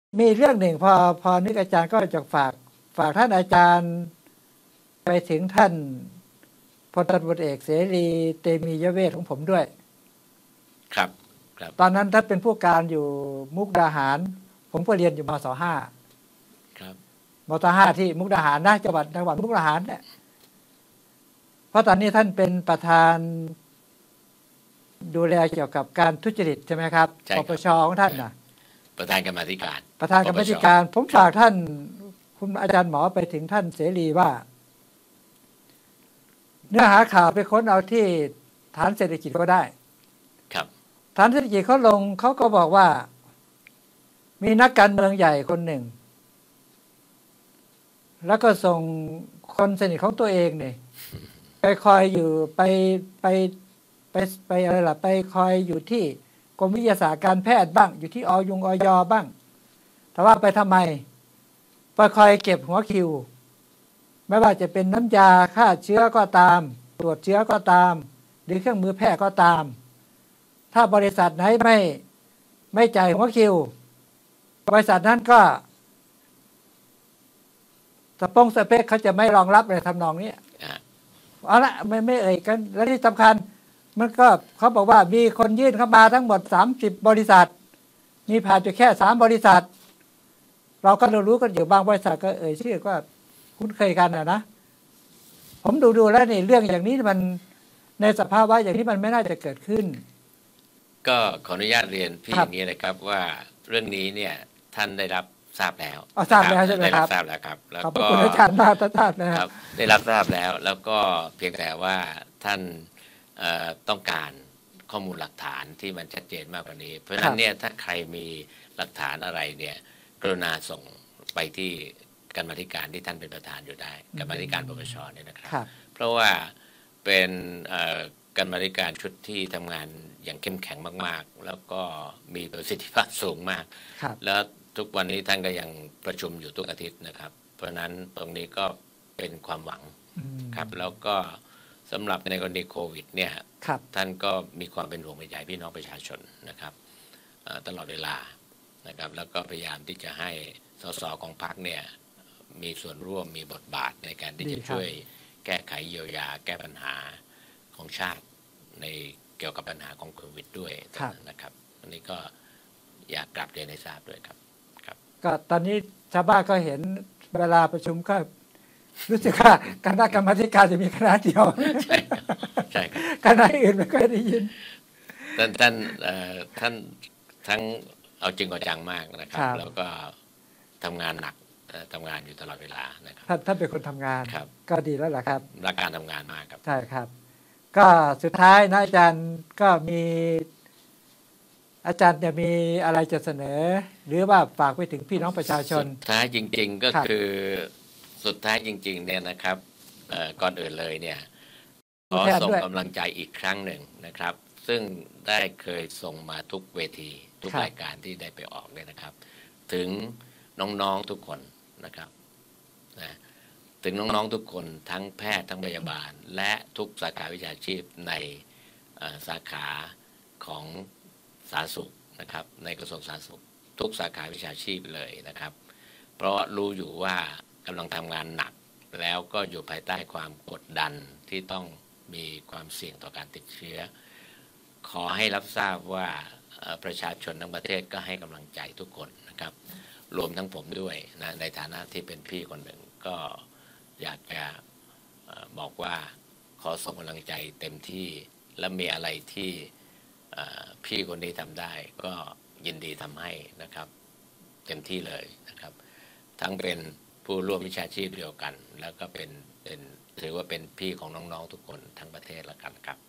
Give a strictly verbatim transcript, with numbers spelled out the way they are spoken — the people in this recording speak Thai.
มีเรื่องหนึ่งพอพอนึกอาจารย์ก็จะฝากฝากท่านอาจารย์ไปถึงท่านพลตำรวจเอกเสรีเตมียเวทของผมด้วยครับครับตอนนั้นท่านเป็นผู้การอยู่มุกดาหารผมก็เรียนอยู่มศห้าครับมศห้าที่มุกดาหารนะจังหวัดจังหวัดมุกดาหารเนี่ยเพราะตอนนี้ท่านเป็นประธานดูแลเกี่ยวกับการทุจริตใช่ไหมครับปปชของท่านนะประธานกรรมาธิการประธานกรรมาธิการผมฝากท่านคุณอาจารย์หมอไปถึงท่านเสรีว่าเนื้อหาข่าวไปค้นเอาที่ฐานเศรษฐกิจก็ได้ครับฐานเศรษฐกิจเขาลงเขาก็บอกว่ามีนักการเมืองใหญ่คนหนึ่งแล้วก็ส่งคนสนิทของตัวเองเนี่ยไปคอยอยู่ไปไปไปไปอะไรล่ะไปคอยอยู่ที่กรมวิทยาศาสตร์การแพทย์บ้างอยู่ที่อยุงอยบ้างแต่ว่าไปทำไมไปคอยเก็บหัวคิวไม่ว่าจะเป็นน้ำยาฆ่าเชื้อก็ตามตรวจเชื้อก็ตามหรือเครื่องมือแพทย์ก็ตามถ้าบริษัทไหนไม่ไม่จ่ายหัวคิวบริษัทนั้นก็สปงสเปคเขาจะไม่รองรับในทำนองนี้เอาละไม่ไม่เอ่ยกันและที่สำคัญมันก็เขาบอกว่ามีคนยื่นเข้ามาทั้งหมดสามสิบบริษัทมีผ่านอยู่แค่สามบริษัทเราก็รู้กันอยู่บางบริษัทก็เอ่ยชื่อก็คุ้นเคยกันนะนะผมดูดูแล้วนี่เรื่องอย่างนี้มันในสภาวะอย่างนี้มันไม่น่าจะเกิดขึ้นก็ขออนุญาตเรียนพี่อย่างนี้นะครับว่าเรื่องนี้เนี่ยท่านได้รับทราบแล้วอ๋อทราบแล้วใช่ไหมครับได้รับทราบแล้วครับแล้วก็คุณอาจารย์มาทราบนะครับได้รับทราบแล้วแล้วก็เพียงแต่ว่าท่านต้องการข้อมูลหลักฐานที่มันชัดเจนมากกว่านี้เพราะฉะนั้นเนี่ยถ้าใครมีหลักฐานอะไรเนี่ยกรุณาส่งไปที่กรรมาธิการที่ท่านเป็นประธานอยู่ได้กรรมาธิการปปชเนี่ยนะครับเพราะว่าเป็นกรรมาธิการชุดที่ทำงานอย่างเข้มแข็งมากๆแล้วก็มีประสิทธิภาพสูงมากแล้วทุกวันนี้ท่านก็ยังประชุมอยู่ทุกอาทิตย์นะครับเพราะนั้นตรงนี้ก็เป็นความหวังครับแล้วก็สำหรับในกรณีโควิดเนี่ยท่านก็มีความเป็นห่วงเป็นใยพี่น้องประชาชนนะครับตลอดเวลานะครับแล้วก็พยายามที่จะให้สสของพรรคเนี่ยมีส่วนร่วมมีบทบาทในการที่จะช่วยแก้ไขเยียวยาแก้ปัญหาของชาติในเกี่ยวกับปัญหาของโควิดด้วยนะครับอันนี้ก็อยากกลับเรียนให้ทราบด้วยครับครับก็ตอนนี้ชาวบ้านก็เห็นเวลาประชุมก็รู้สึกว่าคณะกรรมาธิการจะมีคณะเดียวใช่ใช่คณะอื่นไม่ค่อยได้ยินท่านท่านท่านทั้งเอาจริงเอาจังมากนะครับแล้วก็ทำงานหนักทำงานอยู่ตลอดเวลานะครับท่านท่านเป็นคนทำงานก็ดีแล้วแหละครับรักการทำงานมากครับใช่ครับก็สุดท้ายนะอาจารย์ก็มีอาจารย์จะมีอะไรจะเสนอหรือว่าฝากไปถึงพี่น้องประชาชนสุดท้ายจริงๆก็คือสุดท้ายจริงๆเนี่ยนะครับก่อนอื่นเลยเนี่ยขอส่งกำลังใจอีกครั้งหนึ่งนะครับซึ่งได้เคยส่งมาทุกเวทีทุกรายการที่ได้ไปออกเนี่ยนะครับถึงน้องๆทุกคนนะครับนะถึงน้องๆทุกคนทั้งแพทย์ทั้งพยาบาลและทุกสาขาวิชาชีพในสาขาของสาธารณสุขนะครับในกระทรวงสาธารณสุขทุกสาขาวิชาชีพเลยนะครับเพราะรู้อยู่ว่ากำลังทำงานหนักแล้วก็อยู่ภายใต้ความกดดันที่ต้องมีความเสี่ยงต่อการติดเชื้อขอให้รับทราบว่าประชาชนทั้งประเทศก็ให้กำลังใจทุกคนนะครับรวมทั้งผมด้วยนะในฐานะที่เป็นพี่คนหนึ่งก็อยากจะบอกว่าขอส่งกำลังใจเต็มที่และมีอะไรที่พี่คนนี้ทำได้ก็ยินดีทำให้นะครับเต็มที่เลยนะครับทั้งเป็นผู้ร่วมวิชาชีพเดียวกันแล้วก็เป็นเป็นถือว่าเป็นพี่ของน้องๆทุกคนทั้งประเทศแล้วกันครับ